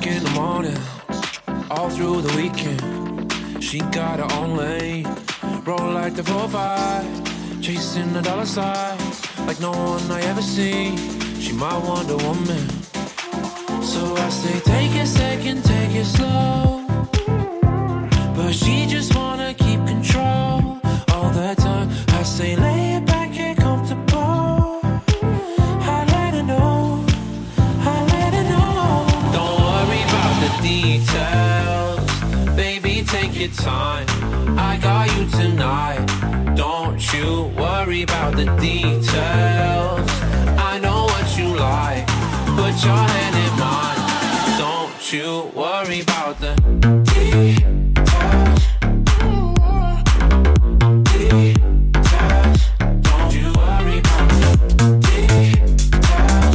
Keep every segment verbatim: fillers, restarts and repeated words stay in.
in the morning, all through the weekend. She got her own lane, roll like the four five, chasing the dollar sign like no one I ever see. She my Wonder Woman. So I say take it second, take it slow, but she just wanna keep control all the time. I say lay it back and comfortable. I let her know, I let her know. Don't worry about the details, baby, take your time. I got you tonight. Don't you worry about the details. I know what you like. Put your hand in mine. Don't you worry about the details. Details. Don't you worry about the details.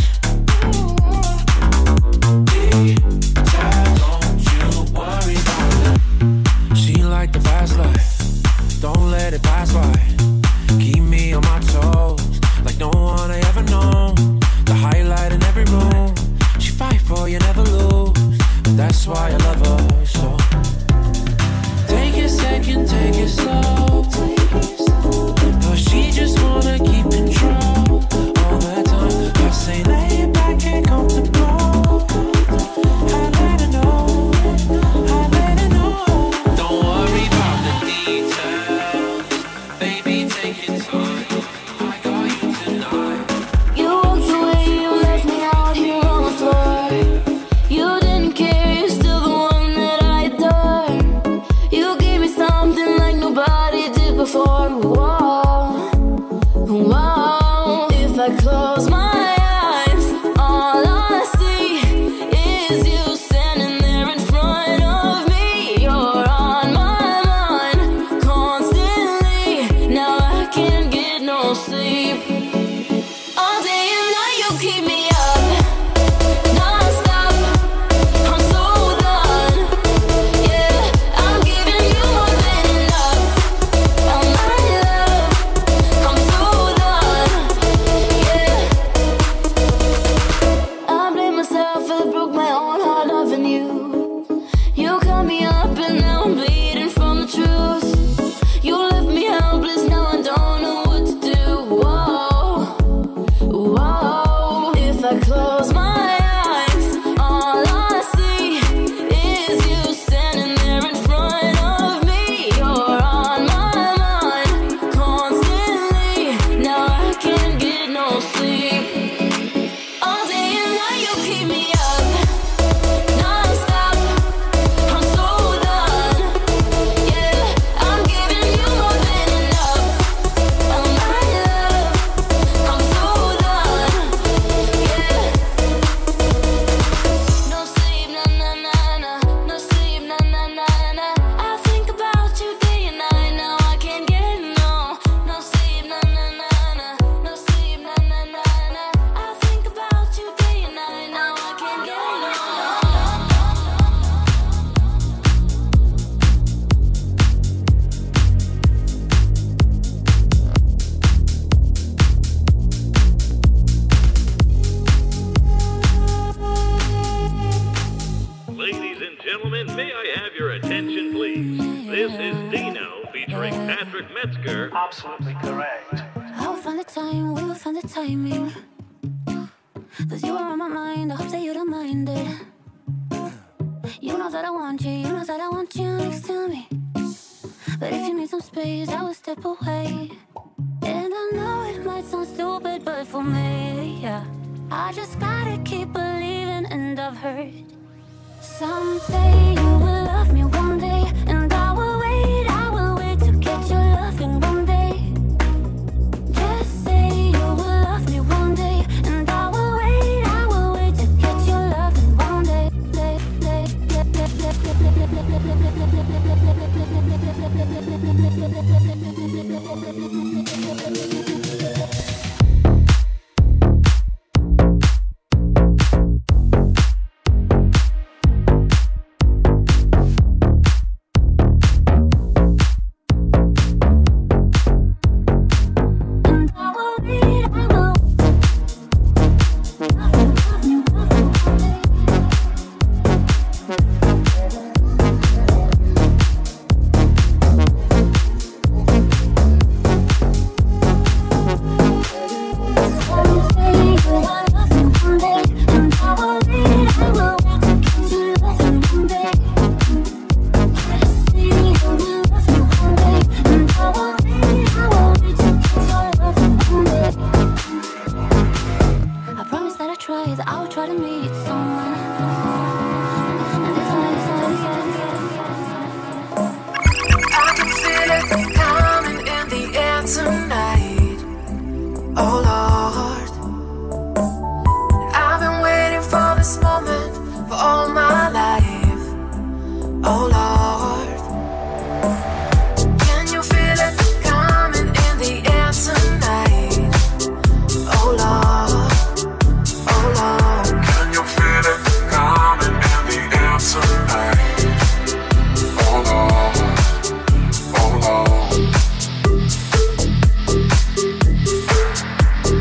Details. Don't you worry about the. She like the fast life. Don't let it pass by. Keep me on my toes like no one I ever known. The highlight in every room. She fight for you, never lose. That's why I love her so. Take it second, take it slow, but she just wanna keep control all the time. I say lay it back and comfortable. I let her know, I let her know. Don't worry about the details, baby, take your time. I got you tonight. You walked away, you left me out here on the floor. You didn't care, you're still the one that I adore. You gave me something like nobody did before. Whoa, whoa. If I close my eyes, all I see is you standing there in front of me. You're on my mind constantly. Now I can't get no sleep. All day and night you keep me up, non-stop. I'm so done. Yeah, I'm giving you more than enough. Oh my love, I'm so done. Yeah, I blame myself for the broke my own heart loving you. You cut me up and now I'm bleeding from the truth. You left me helpless, now I don't know what to do. Whoa, whoa. If I close my eyes, all I see is you standing there in front of me. You're on my mind constantly. Now I can't get no sleep. All day and night you keep me up, non-stop. I'm so done. Yeah, I'm giving you more than enough. Oh my love, I'm so done. Yeah. No sleep, na na na na. No sleep, na na na na. I think about you day and night. Now I can't get no. No sleep, na na na na. No sleep, na na na na. I think about you day and night. Now I can't get no. Ladies and gentlemen, may I have your attention, please? This is Dino featuring Patrick Metzger. Absolutely correct. I'll find the time, we will find the timing. Cause you are on my mind, I hope that you don't mind it. You know that I want you, you know that I want you next to me. But if you need some space, I will step away. And I know it might sound stupid, but for me, yeah, I just gotta keep believing. And I've heard some say you will love me one day, and I will wait, I will wait to get your loving one day. Just say you will love me one day, and I will wait, I will wait to get your loving one day. oh Lord. I've been waiting for this moment for all my life, oh Lord. Can you feel it coming in the air tonight, oh Lord, oh Lord. Can you feel it coming in the air tonight, oh Lord, oh Lord.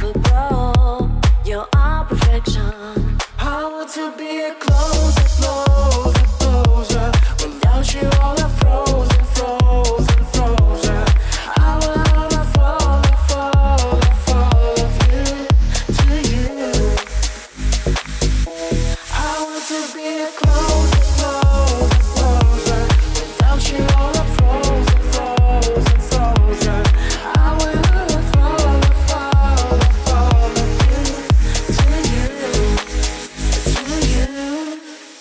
unlovable. You're our perfection. I want to be a closer, closer, closer. Without you, all are frozen, frozen, frozen. I wanna fall, fall, fall of you to you. I want to be a closer, closer, closer. Without you, all are frozen, frozen, frozen. I wanna fall, fall, fall of you to you, to you.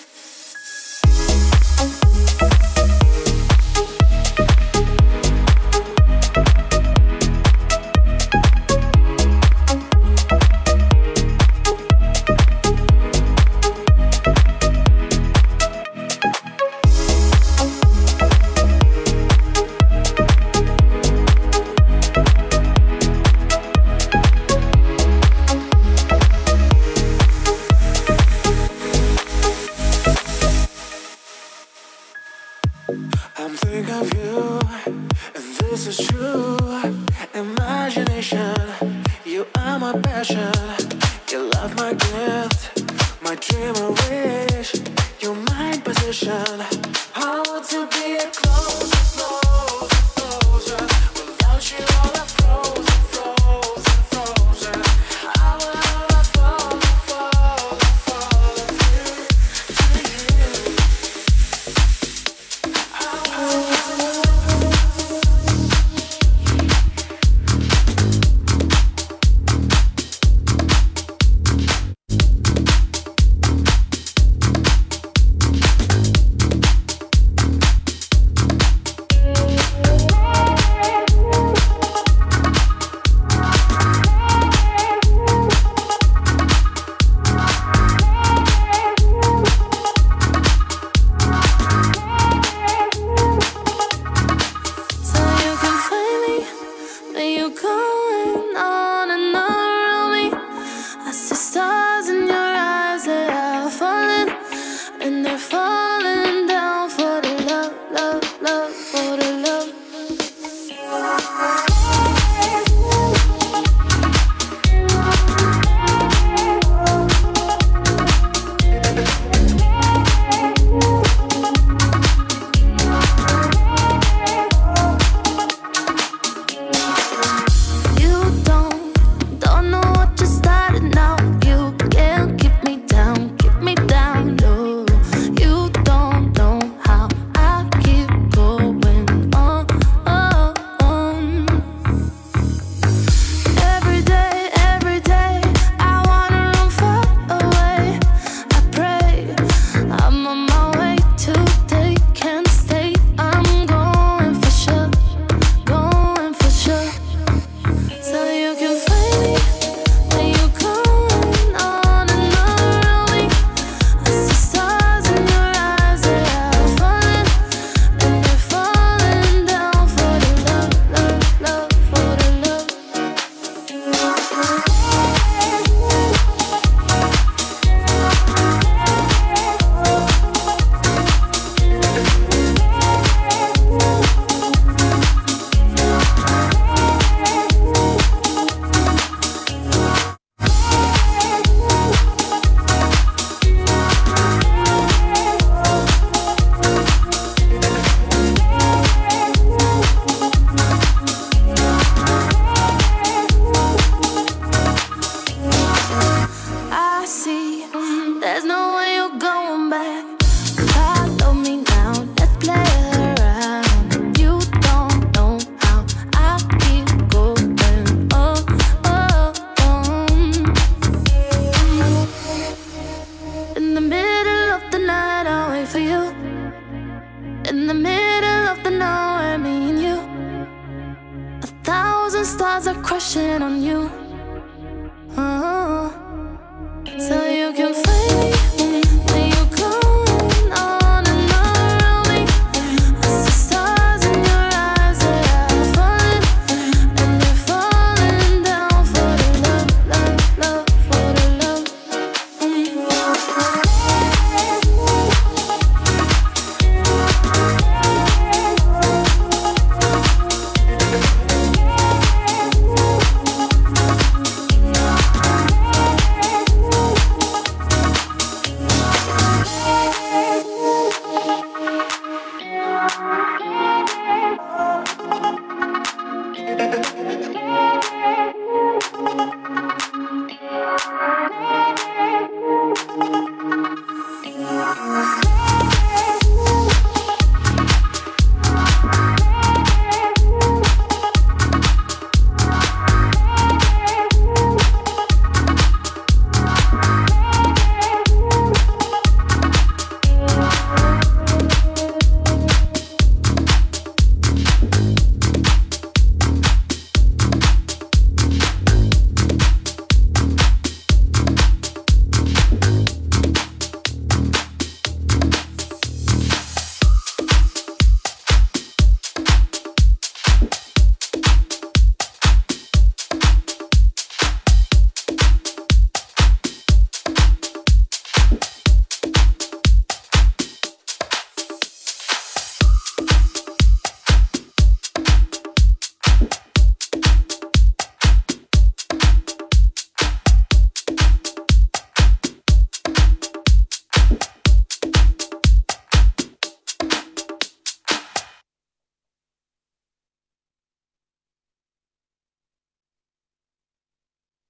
I'm thinking of you, and this is true. Imagination, you are my passion. You love my gift, my dream or wish. You're my position. I want to be a closer, closer, closer.